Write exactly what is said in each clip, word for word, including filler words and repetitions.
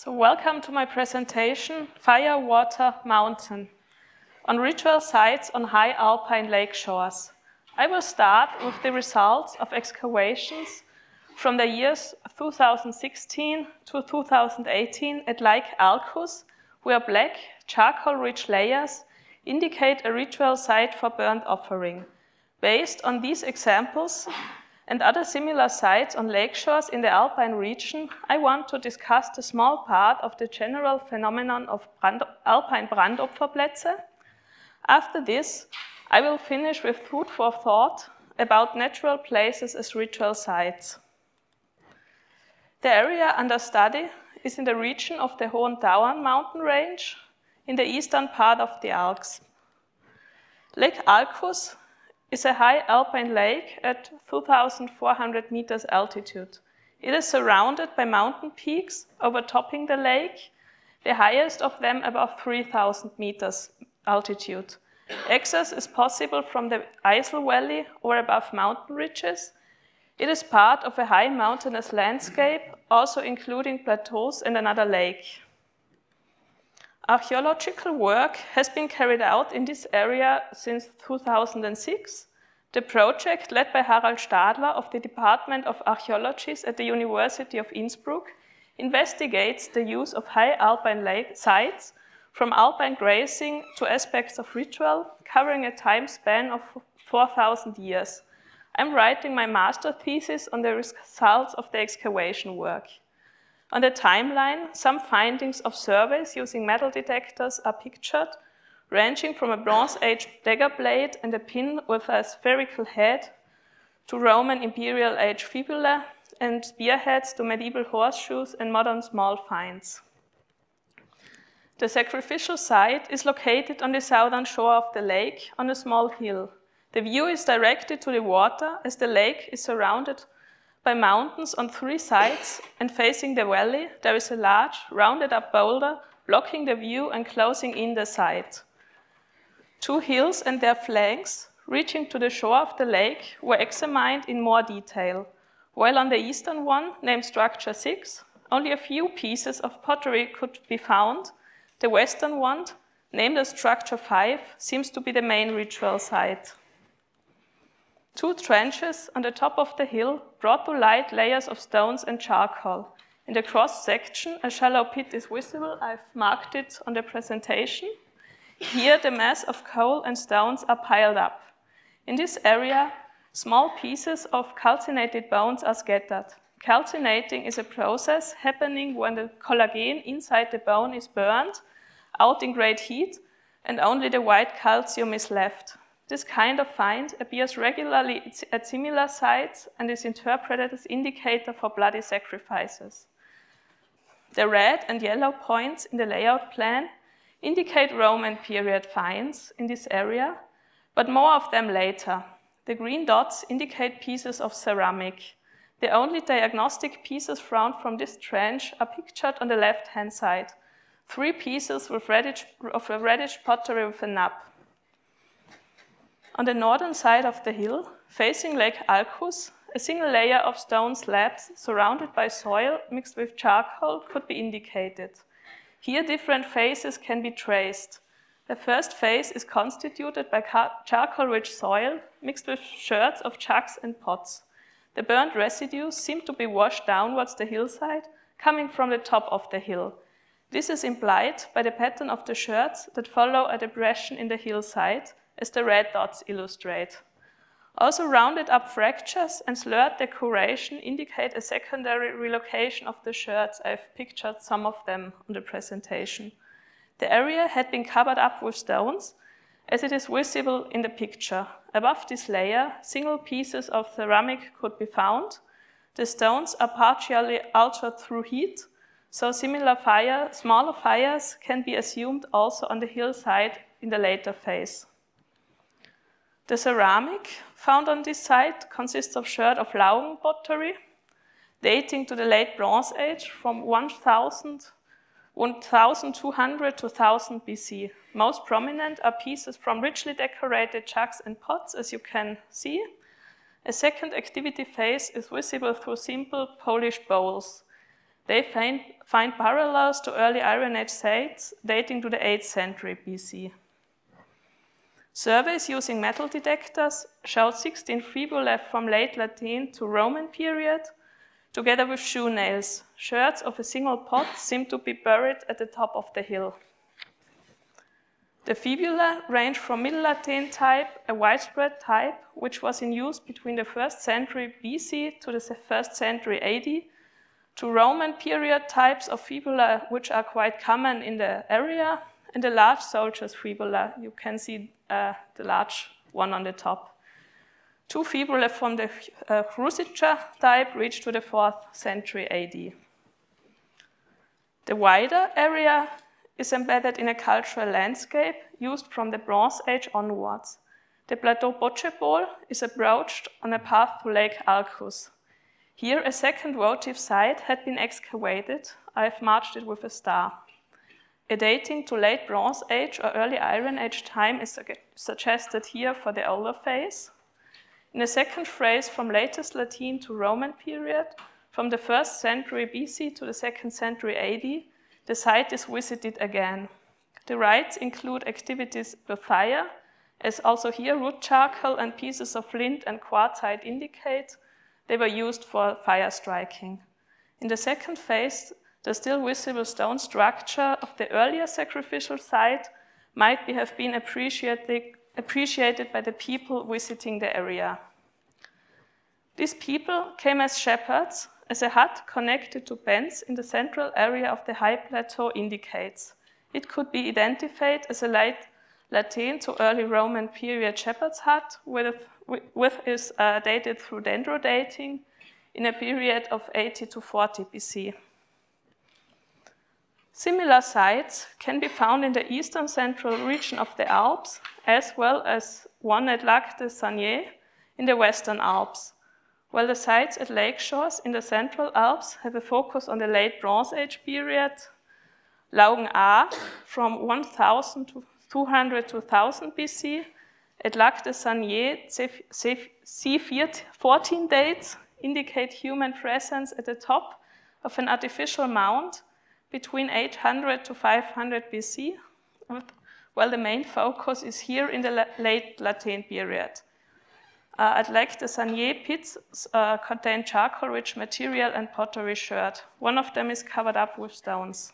So welcome to my presentation, Fire, Water, Mountain, on ritual sites on high alpine lake shores. I will start with the results of excavations from the years two thousand sixteen to two thousand eighteen at Lake Alkus, where black, charcoal-rich layers indicate a ritual site for burnt offering. Based on these examples and other similar sites on lake shores in the Alpine region, I want to discuss the small part of the general phenomenon of brand, Alpine Brandopferplätze. After this, I will finish with food for thought about natural places as ritual sites. The area under study is in the region of the Hohen Tauern mountain range in the eastern part of the Alps. Lake Alkus is a high alpine lake at two thousand four hundred meters altitude. It is surrounded by mountain peaks overtopping the lake, the highest of them above three thousand meters altitude. Access is possible from the Eisel Valley or above mountain ridges. It is part of a high mountainous landscape, also including plateaus and another lake. Archaeological work has been carried out in this area since two thousand six. The project, led by Harald Stadler of the Department of Archaeology at the University of Innsbruck, investigates the use of high alpine lake sites from alpine grazing to aspects of ritual, covering a time span of four thousand years. I'm writing my master thesis on the results of the excavation work. On the timeline, some findings of surveys using metal detectors are pictured, ranging from a Bronze Age dagger blade and a pin with a spherical head to Roman Imperial Age fibula and spearheads to medieval horseshoes and modern small finds. The sacrificial site is located on the southern shore of the lake on a small hill. The view is directed to the water as the lake is surrounded by mountains on three sides, and facing the valley, there is a large, rounded-up boulder blocking the view and closing in the site. Two hills and their flanks, reaching to the shore of the lake, were examined in more detail, while on the eastern one, named Structure six, only a few pieces of pottery could be found. The western one, named as Structure five, seems to be the main ritual site. Two trenches on the top of the hill brought to light layers of stones and charcoal. In the cross-section, a shallow pit is visible. I've marked it on the presentation. Here, the mass of coal and stones are piled up. In this area, small pieces of calcinated bones are scattered. Calcinating is a process happening when the collagen inside the bone is burned out in great heat and only the white calcium is left. This kind of find appears regularly at similar sites and is interpreted as indicator for bloody sacrifices. The red and yellow points in the layout plan indicate Roman period finds in this area, but more of them later. The green dots indicate pieces of ceramic. The only diagnostic pieces found from this trench are pictured on the left-hand side. Three pieces with reddish, of a reddish pottery with a nub. On the northern side of the hill, facing Lake Alkus, a single layer of stone slabs surrounded by soil mixed with charcoal could be indicated. Here different phases can be traced. The first phase is constituted by charcoal-rich soil mixed with sherds of jugs and pots. The burnt residues seem to be washed downwards the hillside, coming from the top of the hill. This is implied by the pattern of the sherds that follow a depression in the hillside, as the red dots illustrate. Also rounded up fractures and slurred decoration indicate a secondary relocation of the sherds. I've pictured some of them on the presentation. The area had been covered up with stones, as it is visible in the picture. Above this layer, single pieces of ceramic could be found. The stones are partially altered through heat, so similar fire, smaller fires can be assumed also on the hillside in the later phase. The ceramic found on this site consists of sherd of Laugen pottery, dating to the late Bronze Age from one thousand two hundred to one thousand B C. Most prominent are pieces from richly decorated jugs and pots, as you can see. A second activity phase is visible through simple polished bowls. They find, find parallels to early Iron Age sites dating to the eighth century B C. Surveys using metal detectors showed sixteen fibulae from late Latin to Roman period, together with shoe nails. Sherds of a single pot seem to be buried at the top of the hill. The fibula range from Middle Latin type, a widespread type, which was in use between the first century B C to the first century A D, to Roman period types of fibula, which are quite common in the area, and the large soldier's fibula. You can see uh, the large one on the top. Two fibulae from the uh, Cruciger type reach to the fourth century A D. The wider area is embedded in a cultural landscape used from the Bronze Age onwards. The Plateau Poggebol is approached on a path to Lake Alcus. Here a second votive site had been excavated. I have marked it with a star. A dating to late Bronze Age or early Iron Age time is suggested here for the older phase. In the second phase, from latest Latin to Roman period, from the first century B C to the second century A D, the site is visited again. The rites include activities with fire, as also here wood charcoal and pieces of flint and quartzite indicate they were used for fire striking. In the second phase, the still visible stone structure of the earlier sacrificial site might be, have been appreciated, appreciated by the people visiting the area. These people came as shepherds, as a hut connected to bends in the central area of the high plateau indicates. It could be identified as a late Latin to early Roman period shepherd's hut, with, with is uh, dated through dendrodating in a period of eighty to forty B C. Similar sites can be found in the eastern central region of the Alps, as well as one at Lac de Sanier in the western Alps, while the sites at lake shores in the central Alps have a focus on the late Bronze Age period. Laugen A from one thousand to two hundred to one thousand B C, at Lac de Sanier C fourteen dates indicate human presence at the top of an artificial mound between eight hundred to five hundred B C, while the main focus is here in the late Latin period. Uh, at Lac de Sanier, pits uh, contain charcoal-rich material and pottery sherd. One of them is covered up with stones.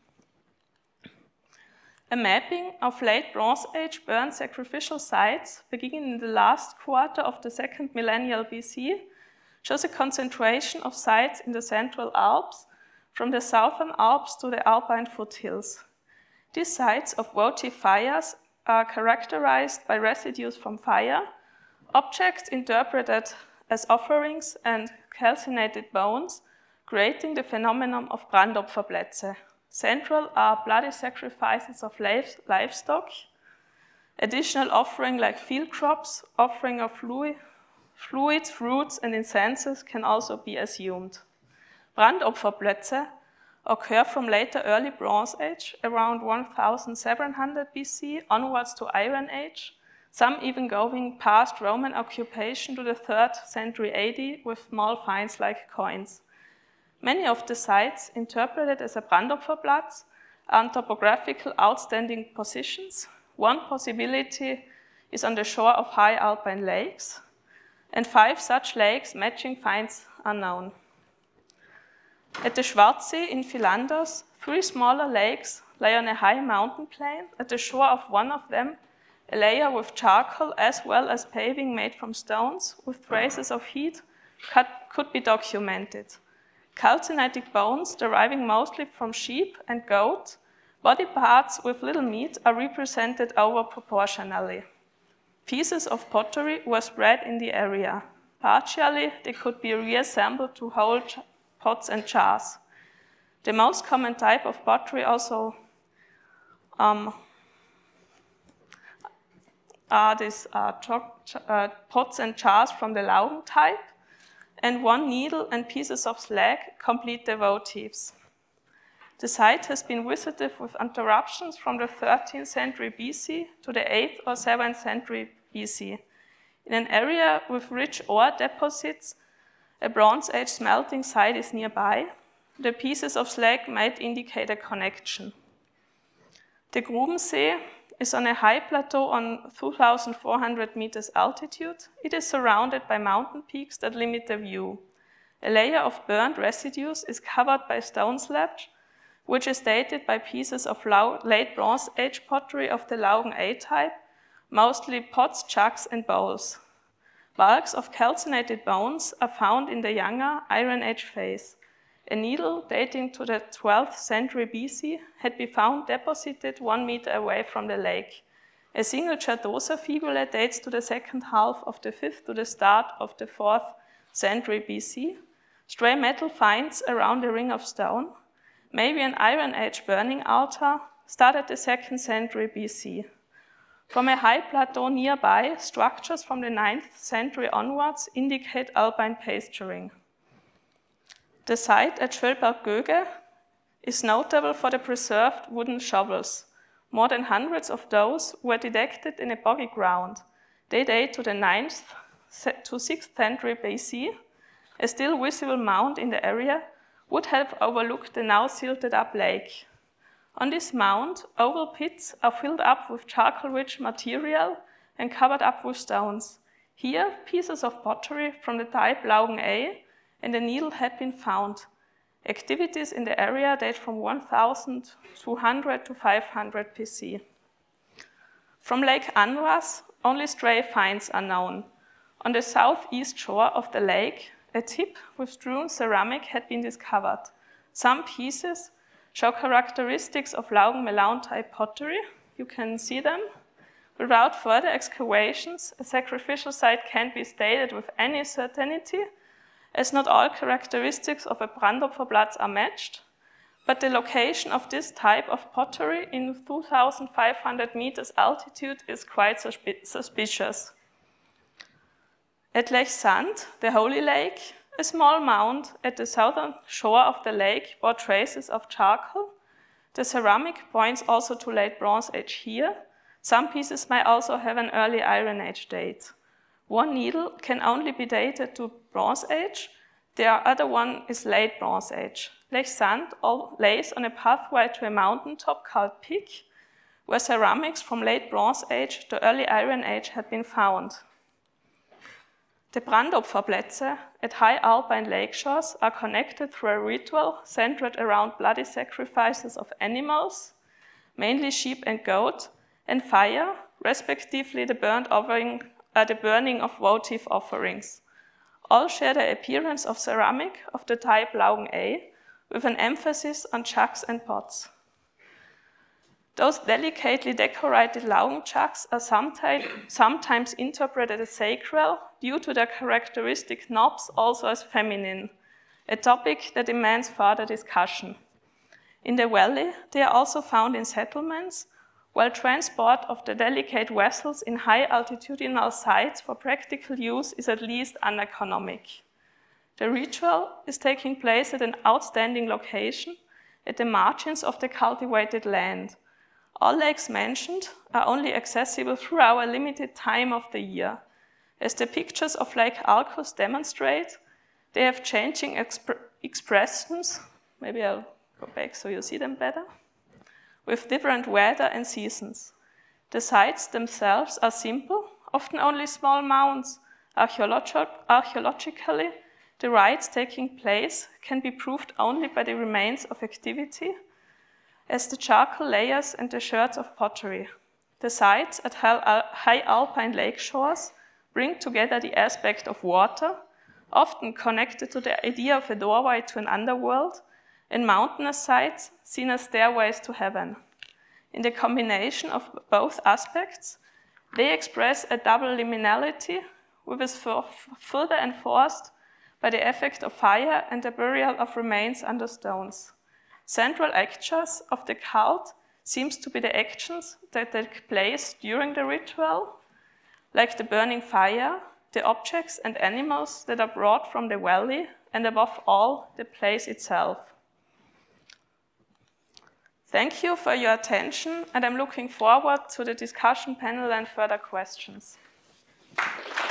A mapping of late Bronze Age burned sacrificial sites beginning in the last quarter of the second millennial B C shows a concentration of sites in the Central Alps, from the Southern Alps to the Alpine foothills. These sites of votive fires are characterized by residues from fire, objects interpreted as offerings, and calcinated bones, creating the phenomenon of Brandopferplätze. Central are bloody sacrifices of livestock, additional offering like field crops, offering of fluid, fluids, fruits, and incenses can also be assumed. Brandopferplätze occur from later early Bronze Age, around one thousand seven hundred B C onwards to Iron Age, some even going past Roman occupation to the third century A D with small finds like coins. Many of the sites interpreted as a Brandopferplatz are on topographical outstanding positions. One possibility is on the shore of high alpine lakes, and five such lakes matching finds are known. At the Schwarzsee in Philanders, three smaller lakes lie on a high mountain plain. At the shore of one of them, a layer with charcoal as well as paving made from stones with traces of heat could be documented. Calcinitic bones deriving mostly from sheep and goat, body parts with little meat are represented over proportionally. Pieces of pottery were spread in the area. Partially, they could be reassembled to hold pots and jars. The most common type of pottery also um, are these uh, uh, pots and jars from the Laugen type, and one needle and pieces of slag complete the votives. The site has been visited with interruptions from the thirteenth century B C to the eighth or seventh century B C. In an area with rich ore deposits, a Bronze Age smelting site is nearby. the pieces of slag might indicate a connection. The Grubensee is on a high plateau on two thousand four hundred meters altitude. It is surrounded by mountain peaks that limit the view. A layer of burnt residues is covered by stone slabs, which is dated by pieces of late Bronze Age pottery of the Laugen A type, mostly pots, jugs, and bowls. Bulks of calcinated bones are found in the younger Iron Age phase. A needle dating to the twelfth century B C had been found deposited one meter away from the lake. A single Certosa fibula dates to the second half of the fifth to the start of the fourth century B C. Stray metal finds around the ring of stone, maybe an Iron Age burning altar, started the second century B C. From a high plateau nearby, structures from the ninth century onwards indicate alpine pasturing. The site at Schwelberg-Göge is notable for the preserved wooden shovels. More than hundreds of those were detected in a boggy ground. They date to the ninth to sixth century B C. A still visible mound in the area would have overlooked the now silted up lake. On this mound, oval pits are filled up with charcoal-rich material and covered up with stones. Here, pieces of pottery from the type Laugen A and a needle had been found. Activities in the area date from one thousand two hundred to five hundred B C. From Lake Andras, only stray finds are known. On the southeast shore of the lake, a tip with strewn ceramic had been discovered. Some pieces show characteristics of Laugen-Melaun type pottery. You can see them. Without further excavations, a sacrificial site can't be stated with any certainty, as not all characteristics of a Brandopferplatz are matched, but the location of this type of pottery in two thousand five hundred meters altitude is quite suspi suspicious. At Lech Sand, the Holy Lake, a small mound at the southern shore of the lake bore traces of charcoal. The ceramic points also to late Bronze Age here. Some pieces may also have an early Iron Age date. One needle can only be dated to Bronze Age. The other one is late Bronze Age. Lech Sand lays on a pathway to a mountaintop called Peak, where ceramics from late Bronze Age to early Iron Age had been found. The Brandopferplätze at high alpine lakeshores are connected through a ritual centered around bloody sacrifices of animals, mainly sheep and goat, and fire, respectively the, burnt offering, uh, the burning of votive offerings. All share the appearance of ceramic of the type Laugen A, with an emphasis on jugs and pots. Those delicately decorated Laugen jugs are sometimes, sometimes interpreted as sacral due to their characteristic knobs also as feminine, a topic that demands further discussion. In the valley, they are also found in settlements, while transport of the delicate vessels in high altitudinal sites for practical use is at least uneconomic. The ritual is taking place at an outstanding location at the margins of the cultivated land. All lakes mentioned are only accessible throughout a limited time of the year. As the pictures of Lake Alcus demonstrate, they have changing exp expressions, maybe I'll go back so you see them better, with different weather and seasons. The sites themselves are simple, often only small mounds. Archeologi archaeologically, the rites taking place can be proved only by the remains of activity, as the charcoal layers and the sherds of pottery. The sites at high alpine lake shores bring together the aspect of water, often connected to the idea of a doorway to an underworld, and mountainous sites seen as stairways to heaven. In the combination of both aspects, they express a double liminality, which is further enforced by the effect of fire and the burial of remains under stones. Central actors of the cult seems to be the actions that take place during the ritual, like the burning fire, the objects and animals that are brought from the valley, and above all, the place itself. Thank you for your attention, and I'm looking forward to the discussion panel and further questions.